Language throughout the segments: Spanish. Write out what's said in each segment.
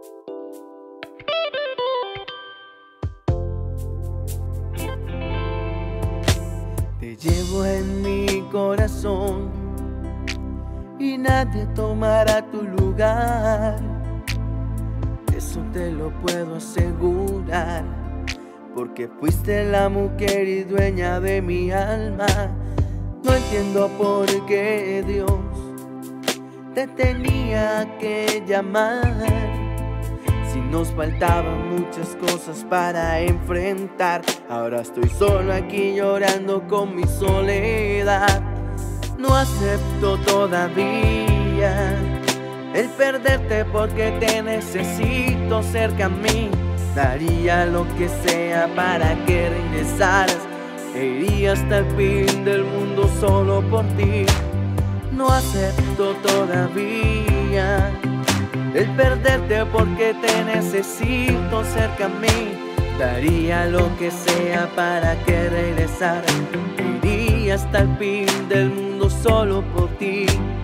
Te llevo en mi corazón y nadie tomará tu lugar. Eso te lo puedo asegurar, porque fuiste la mujer y dueña de mi alma. No entiendo por qué Dios te tenía que llamar, si nos faltaban muchas cosas para enfrentar. Ahora estoy solo aquí llorando con mi soledad. No acepto todavía el perderte, porque te necesito cerca a mí. Daría lo que sea para que regresaras, e iría hasta el fin del mundo solo por ti. No acepto todavía el perderte, porque te necesito cerca a mí. Daría lo que sea para que regresaras, e iría hasta el fin del mundo solo por ti.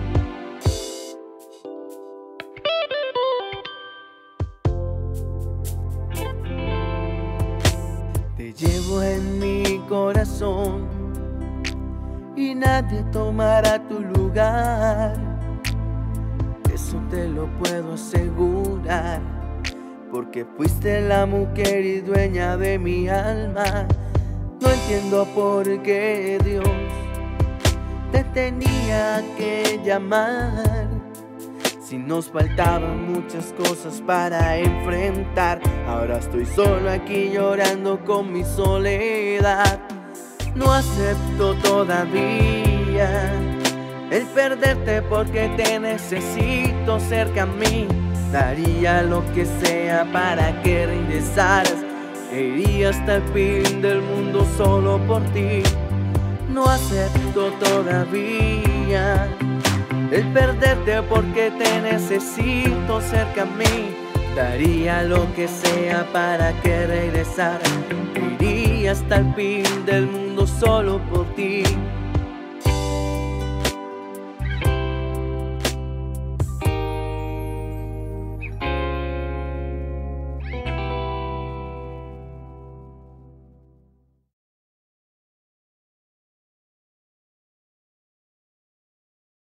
Te llevo en mi corazón y nadie tomará tu lugar. Eso te lo puedo asegurar, porque fuiste la mujer y dueña de mi alma. No entiendo por qué Dios te tenía que llamar, si nos faltaban muchas cosas para enfrentar. Ahora estoy solo aquí llorando con mi soledad. No acepto todavía el perderte, porque te necesito cerca a mí. Daría lo que sea para que regresaras, e iría hasta el fin del mundo solo por ti. No acepto todavía el perderte, porque te necesito cerca a mí. Daría lo que sea para que regresaras, e iría hasta el fin del mundo solo por ti.